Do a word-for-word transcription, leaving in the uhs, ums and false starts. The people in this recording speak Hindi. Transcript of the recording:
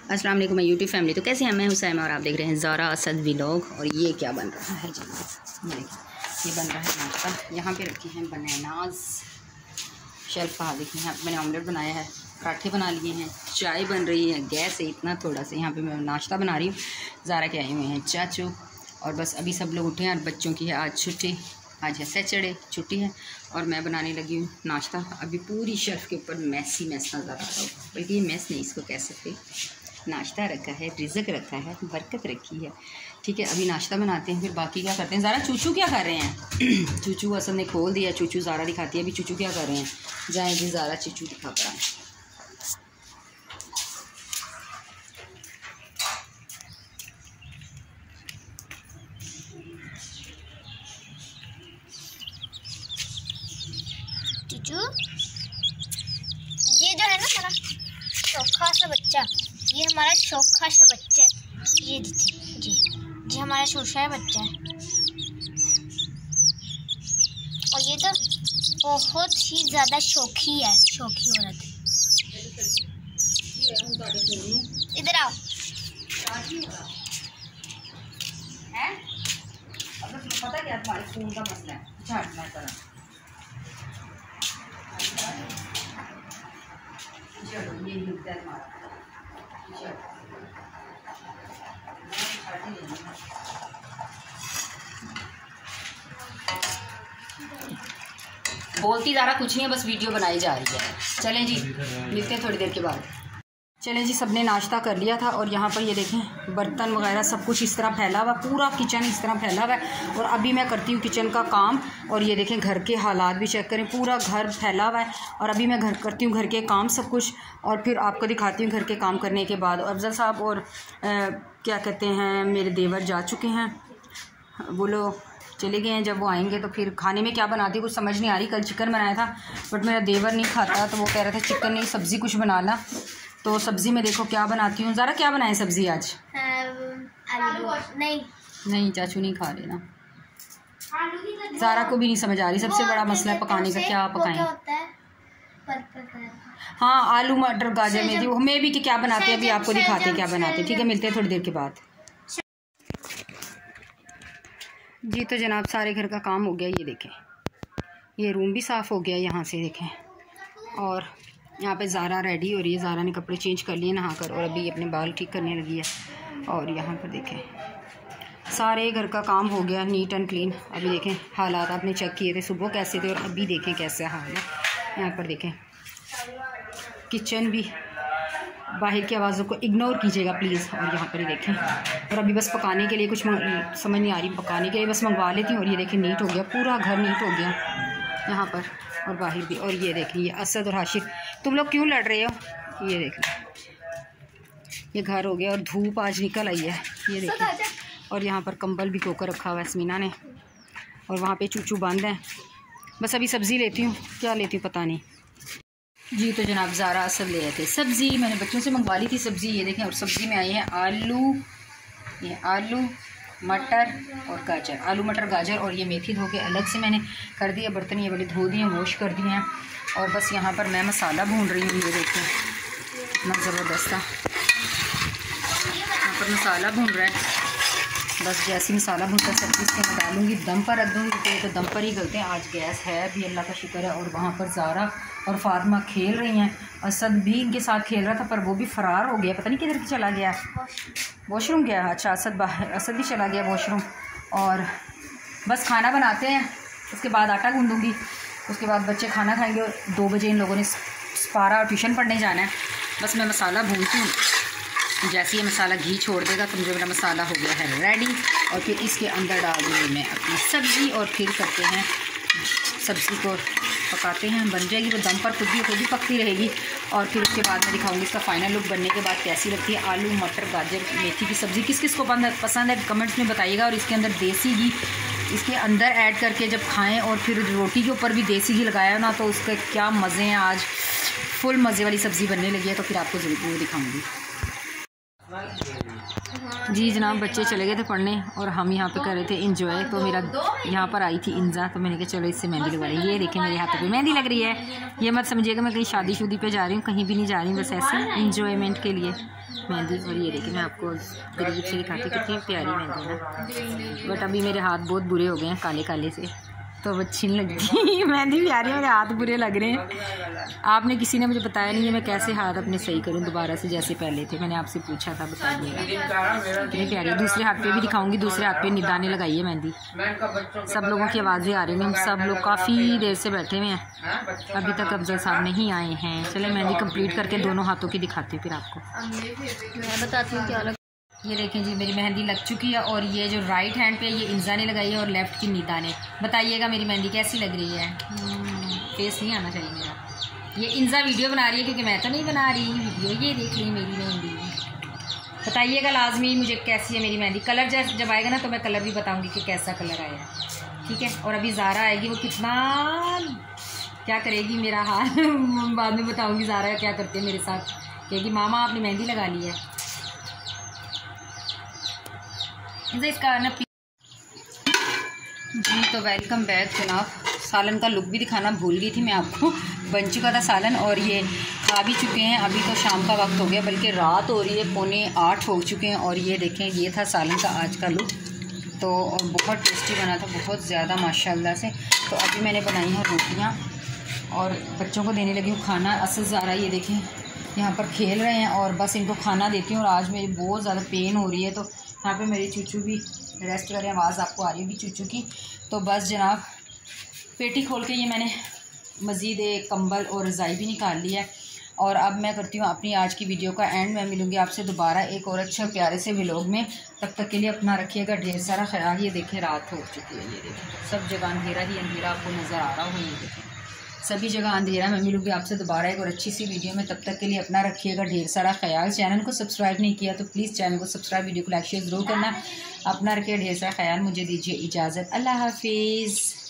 अस्सलाम वालेकुम यूट्यूब फैमिली। तो कैसे हैं, मैं हुसैन और आप देख रहे हैं ज़ारा असद व्लॉग। और ये क्या बन रहा है जी, ये ये बन रहा है नाश्ता। यहाँ पे रखी हैं बनानाज शेल्फ पर देखिए। यहाँ मैंने ऑमलेट बनाया है, पराठे बना लिए हैं, चाय बन रही है। गैस है इतना थोड़ा सा, यहाँ पे मैं नाश्ता बना रही हूँ। ज़ारा के आए हुए हैं चाचू, और बस अभी सब लोग उठे हैं। और बच्चों की है आज छुट्टी, आज है सैटरडे, छुट्टी है। और मैं बनाने लगी हूँ नाश्ता। अभी पूरी शेल्फ के ऊपर मैसी मैस नज़र आ रहा होगा, बल्कि ये मैस नहीं इसको कह सकते। नाश्ता रखा है, रिज़्क रखा है, बरकत रखी है। ठीक है, अभी नाश्ता बनाते हैं, फिर बाकी क्या करते हैं। ज़ारा चूचू क्या कर रहे हैं? चूचू असद ने खोल दिया, चूचू ज़ारा दिखाती है अभी चूचू क्या कर रहे हैं। जाएँ जी ज़ारा चूचू दिखा कर आए। चूचू, ये जो है ना हमारा चोखा सा बच्चा, ये हमारा चोखा सा बच्चा है। ये देखिए जी जी हमारा शोशा है बच्चा है। और ये तो बहुत ही ज़्यादा शौकी है, शौकी औरत है। इधर आओ। है अब पता क्या तुम्हारे फोन का मसला है, झाड़ना करा। चलो ये मुद्दा है हमारा। बोलती ज़ारा कुछ नहीं है, बस वीडियो बनाई जा रही है। चलें जी, मिलते हैं थोड़ी देर के बाद। चलें जी, सबने नाश्ता कर लिया था। और यहाँ पर ये देखें बर्तन वगैरह सब कुछ इस तरह फैला हुआ, पूरा किचन इस तरह फैला हुआ है। और अभी मैं करती हूँ किचन का काम। और ये देखें घर के हालात भी चेक करें, पूरा घर फैला हुआ है। और अभी मैं घर करती हूँ घर के काम सब कुछ, और फिर आपको दिखाती हूँ घर के काम करने के बाद। अफजल साहब और आ, क्या कहते हैं मेरे देवर जा चुके हैं, वो लोग चले गए हैं। जब वो आएंगे तो फिर खाने में क्या बनाती कुछ समझ नहीं आ रही। कल चिकन बनाया था बट मेरा देवर नहीं खाता, तो वो कह रहे थे चिकन नहीं सब्ज़ी कुछ बनाना। तो सब्ज़ी में देखो क्या बनाती हूँ। ज़ारा क्या बनाए सब्ज़ी आज? आलू नहीं नहीं चाचू नहीं खा रहे ना, ज़ारा को भी नहीं समझ आ रही। सबसे बड़ा मसला है पकाने का, क्या पकाएं। हाँ आलू मटर गाजर में जी मैं भी कि क्या बनाते हैं, अभी आपको दिखाते हैं क्या बनाते हैं। ठीक है, मिलते हैं थोड़ी देर के बाद जी। तो जनाब सारे घर का काम हो गया। ये देखें ये रूम भी साफ़ हो गया, यहाँ से देखें। और यहाँ पे ज़ारा रेडी हो रही है, ज़ारा ने कपड़े चेंज कर लिए नहाकर, और अभी अपने बाल ठीक करने लगी है। और यहाँ पर देखें सारे घर का काम हो गया नीट एंड क्लीन। अभी देखें हालात आपने चेक किए थे सुबह कैसे थे, और अभी देखें कैसे हाल है। यहाँ पर देखें किचन भी, बाहर की आवाज़ों को इग्नोर कीजिएगा प्लीज़। और यहाँ पर ही देखें, और अभी बस पकाने के लिए कुछ समझ नहीं आ रही, पकाने के लिए बस मंगवा लेती हूँ। और ये देखें नीट हो गया, पूरा घर नीट हो गया यहाँ पर और बाहर भी। और ये देखें ये असद और हाशिर, तुम लोग क्यों लड़ रहे हो? ये देखें ये घर हो गया, और धूप आज निकल आई है। ये देखें, और यहाँ पर कंबल भी धोकर रखा हुआ है स्मीना ने। और वहाँ पे चूचू बंद है। बस अभी सब्ज़ी लेती हूँ, क्या लेती हूँ पता नहीं जी। तो जनाब ज़ारा असद ले आए थे सब्ज़ी, मैंने बच्चों से मंगवा ली थी सब्ज़ी। ये देखें, और सब्ज़ी में आई है आलू, ये आलू मटर और गाजर, आलू मटर गाजर। और ये मेथी धो के अलग से मैंने कर दिया, बर्तन ये वाले धो दिए, वॉश कर दिए हैं। और बस यहाँ पर मैं मसाला भून रही हूँ। ये देखें कितना ज़बरदस्त था, यहाँ पर मसाला भून रहा है। बस जैसे मसाला भूनता है सब इसके मैं डालूँगी, दम पर रख दूँगी, तो, तो दम पर ही गलते हैं। आज गैस है भी, अल्लाह का शुक्र है। और वहाँ पर ज़ारा और फातिमा खेल रही हैं, असद भी इनके साथ खेल रहा था, पर वो भी फ़रार हो गया, पता नहीं किधर चला गया, वॉशरूम गया। अच्छा असद बाहर, असद भी चला गया वॉशरूम। और बस खाना बनाते हैं, उसके बाद आटा गूँधूँगी, उसके बाद बच्चे खाना खाएंगे। दो बजे इन लोगों ने स्पारा और ट्यूशन पढ़ने जाना है। बस मैं मसाला भूनती हूँ, जैसे ये मसाला घी छोड़ देगा तो मुझे मेरा मसाला हो गया है रेडी। और फिर इसके अंदर डाल दूँगी मैं अपनी सब्ज़ी, और फिर करते हैं सब्ज़ी को पकाते हैं, बन जाएगी वो दम पर, खुद भी खुद भी पकती रहेगी। और फिर उसके बाद मैं दिखाऊंगी इसका फाइनल लुक बनने के बाद कैसी लगती है आलू मटर गाजर मेथी की सब्ज़ी। किस किस को पसंद है कमेंट्स में बताइएगा। और इसके अंदर देसी घी इसके अंदर ऐड करके जब खाएं, और फिर रोटी के ऊपर भी देसी घी लगाया ना, तो उसके क्या मज़े हैं। आज फुल मज़े वाली सब्ज़ी बनने लगी है, तो फिर आपको ज़रूर दिखाऊँगी। जी जनाब, बच्चे चले गए थे पढ़ने और हम यहाँ पे कर रहे थे इंजॉय। तो मेरा यहाँ पर आई थी इंजा, तो मैंने कहा चलो इससे मेहंदी लगवा रही। ये देखें मेरे हाथों पे मेहंदी लग रही है। ये मत समझिएगा मैं कहीं शादी शुदी पे जा रही हूँ, कहीं भी नहीं जा रही हूँ, बस ऐसे इंजॉयमेंट के लिए मेहंदी। और ये देखिए मैं आपको करीब से दिखाती हूँ, कितनी प्यारी मेहंदी है ना। बट अभी मेरे हाथ बहुत बुरे हो गए हैं काले काले से, तो अब अच्छी नहीं लगती। मेहंदी भी आ रही है, मेरे हाथ बुरे लग रहे हैं। आपने किसी ने मुझे बताया नहीं है मैं कैसे हाथ अपने सही करूं दोबारा से जैसे पहले थे। मैंने आपसे पूछा था, बताइएगा कितनी प्यारी है। दूसरे हाथ पे भी दिखाऊंगी, दूसरे हाथ पे निदाने लगाई है मेहंदी। सब लोगों की आवाज़ें आ रही हैं, हम सब लोग काफ़ी देर से बैठे हुए हैं, अभी तक अफजल साहब नहीं आए हैं। चले मेहंदी कंप्लीट करके दोनों हाथों की दिखाती हूँ फिर आपको, मैं बताती हूँ क्या लग। ये देखें जी मेरी मेहंदी लग चुकी है और ये जो राइट हैंड पे ये इंजा ने लगाई है और लेफ़्ट की निदा ने। बताइएगा मेरी मेहंदी कैसी लग रही है। फेस नहीं आना चाहिए मेरा। ये इंजा वीडियो बना रही है क्योंकि मैं तो नहीं बना रही वीडियो। ये देख ली मेरी मेहंदी, बताइएगा लाजमी मुझे कैसी है मेरी मेहंदी। कलर जब जब आएगा ना तो मैं कलर भी बताऊँगी कि कैसा कलर आया है, ठीक है। और अभी ज़ारा आएगी, वो कितना क्या करेगी मेरा हाल बाद में बताऊँगी। ज़ारा क्या करती है मेरे साथ, कहेगी मामा आपने मेहंदी लगा ली है। इसका ना जी तो वेलकम बैक जनाब। सालन का लुक भी दिखाना भूल गई थी मैं आपको। बन चुका था सालन और ये खा भी चुके हैं। अभी तो शाम का वक्त हो गया, बल्कि रात हो रही है, पौने आठ हो चुके हैं। और ये देखें ये था सालन का आज का लुक। तो और बहुत टेस्टी बना था, बहुत ज़्यादा माशाल्लाह से। तो अभी मैंने बनाई हैं रोटियाँ और बच्चों को देने लगी हूँ खाना। असल ज़ारा ये देखें यहाँ पर खेल रहे हैं और बस इनको खाना देती हूँ। और आज मेरी बहुत ज़्यादा पेन हो रही है, तो यहाँ पे मेरी चूचू भी रेस्ट करें। आवाज़ आपको आ रही होगी चूचू की। तो बस जनाब पेटी खोल के ये मैंने मज़ीद एक कंबल और रज़ाई भी निकाल ली है। और अब मैं करती हूँ अपनी आज की वीडियो का एंड। मैं मिलूँगी आपसे दोबारा एक और अच्छे प्यारे से व्लॉग में। तब तक के लिए अपना रखिएगा ढेर सारा ख्याल। ये देखें रात हो चुकी है, ये देखें सब जगह अंधेरा ही अंधेरा आपको नज़र आ रहा हो। ये देखें सभी जगह अंधेरा। मैं मिलूँगी आपसे दोबारा एक और अच्छी सी वीडियो में। तब तक के लिए अपना रखिएगा ढेर सारा ख्याल। चैनल को सब्सक्राइब नहीं किया तो प्लीज़ चैनल को सब्सक्राइब, वीडियो को लाइक शेयर ज़रूर करना। अपना रखिए ढेर सारा ख्याल। मुझे दीजिए इजाज़त, अल्लाह हाफिज़।